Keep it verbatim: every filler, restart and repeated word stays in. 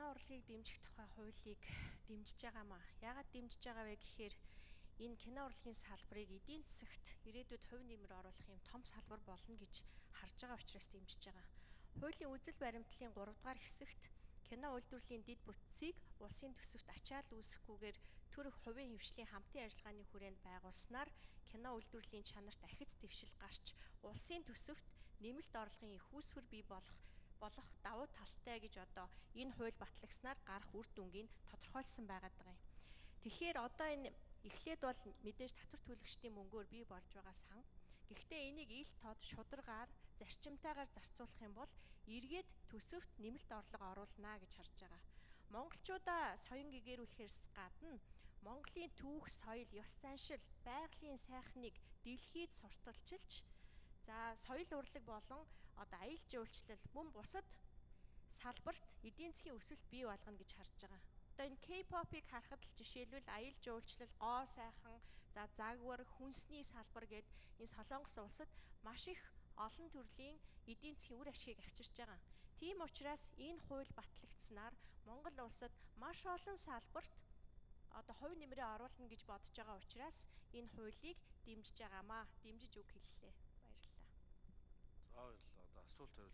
кино урлагийг дэмжих тухай хуулийг дэмжиж байгаа маа. Яагаад дэмжиж байгаа вэ гэхээр энэ кино урлагийн салбарыг эдийн засагт ирээдүйд хувь нэмэр оруулах юм том салбар болно гэж харж байгаа учраас дэмжиж байгаа. Хуулийн үзэл баримтлалын гурав дахь хэсэгт кино үйлдвэрлэлийн дэд бүтцийг улсын төсөвт ачаал үүсэхгүйгээр төрөх хувийн хвшлийн хамтын ажиллагааны хүрээнд байгуулснаар кино үйлдвэрлэлийн чанарт ахиц дэвшил гарч улсын төсөвт нэмэлт орлогын их үүсвэр бий болох болох давуу талтай гэж одоо энэ хууль батлагснаар гарах үр дүнгийг тодорхойлсон байгаад байгаа юм. Тэгэхээр одоо энэ эхлээд бол мэдээж татвар төлөгчдийн мөнгөөр бий болж байгаа сан. Гэхдээ энийг ил тод шударгаар зарчимтайгаар зарцуулах юм бол эргээд төсөвт нэмэлт орлого оруулнаа гэж харж байгаа. Монголчуудаа соён гэгэрүүлэхээс гадна Монголын түүх, соёл, ёс заншил, байгалийн сайхныг дэлхийд сурталчилж, за соёл урлаг болон одоо аялал жуулчлал мөн бусад салбарт эдийн засгийн өсөлт бий болгоно гэж харж байгаа. Одоо энэ K-pop-ыг харахад л жишээлбэл аялал жуулчлал, гоо сайхан, за загвар, хүнсний салбар гэд энэ Солонгос улсад маш их олон төрлийн эдийн засгийн үр ашгийг авчирч байгаа. Тийм учраас энэ хууль батлагдсанаар Монгол улсад маш олон салбарт одоо хувь нэмрээ оруулна гэж бодож байгаа учраас энэ хуулийг дэмжиж байгаамаа. Дэмжиж үг хэллээ. Баярлалаа. За баярлалаа. Одоо асуулт